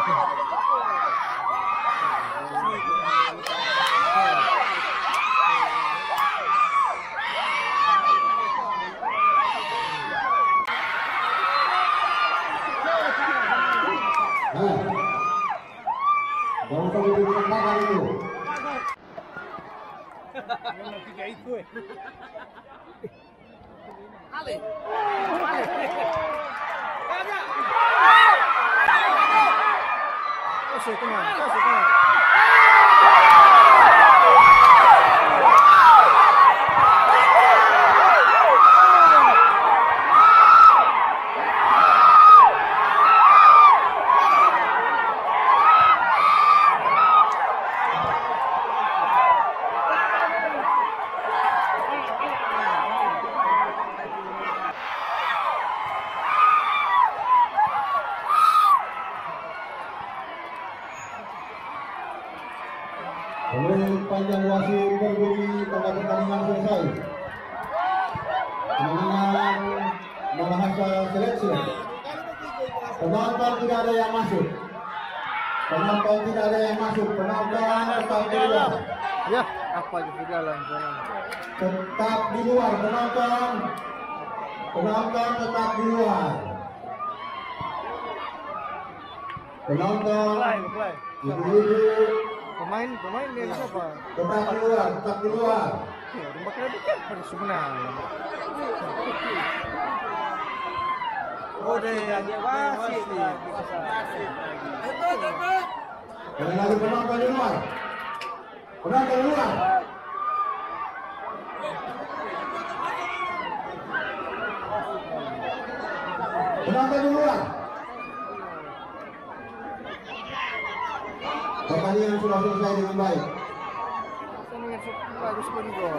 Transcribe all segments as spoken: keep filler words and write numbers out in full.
Ale. Kasih teman, kasih teman. Oleh panjang wasit berbunyi tanda pertandingan selesai. Kemenangan Mahasa Seleksi. Penonton tidak ada yang masuk. Penonton tidak ada yang masuk. Penonton tetap di luar. Ya, apa di jalan sana? Tetap di luar penonton. Penonton tetap di luar. Penonton. Ibu-ibu. Pemain, pemain dia siapa? Tetap di luar, tetap di luar. Ya, rumah kena dekat pada sebenarnya. Oh, deh, agak wasit. Betul, betul. Kali lagi penonton di luar. Penonton di luar. Penonton di luar. Pertandingan sudah selesai dengan baik. Pertandingan bagus pun gol.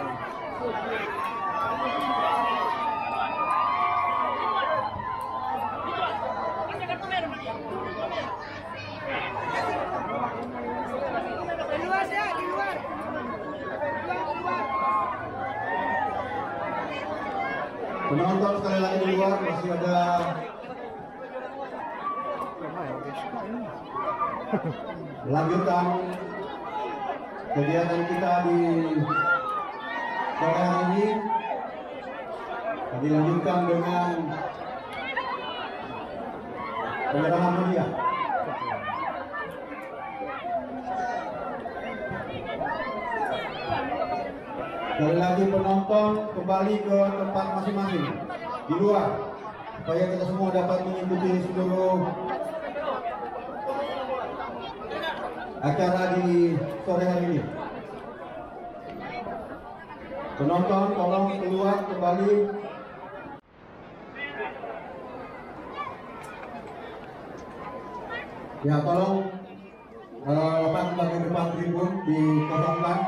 Di luar ya, di luar. Penonton sekali lagi di luar, masih ada lanjutan kegiatan kita di sore hari ini. Dilanjutkan dengan penyerahan hadiah. Sekali lagi penonton kembali ke tempat masing-masing di luar supaya kita semua dapat mengikuti seluruh acara di sore hari ini. Penonton tolong keluar kembali. Ya, tolong uh, lepas bagian depan tribun dikosongkan.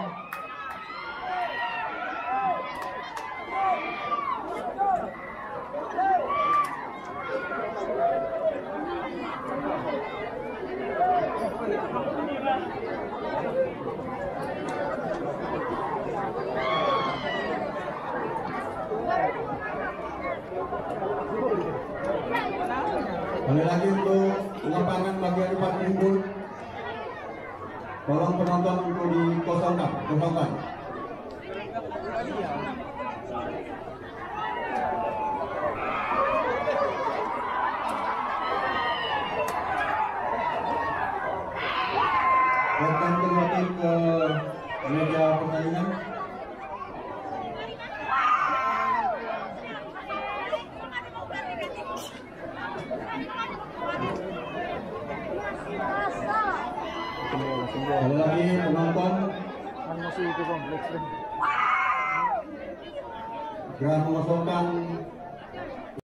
Kembali lagi untuk lapangan bagian depan tribun. Tolong penonton untuk dikosongkan, kosongkan. Silakan kembali ke meja pertandingan. Sekali lagi penonton Kan masih itu kompleks. segera mengosongkan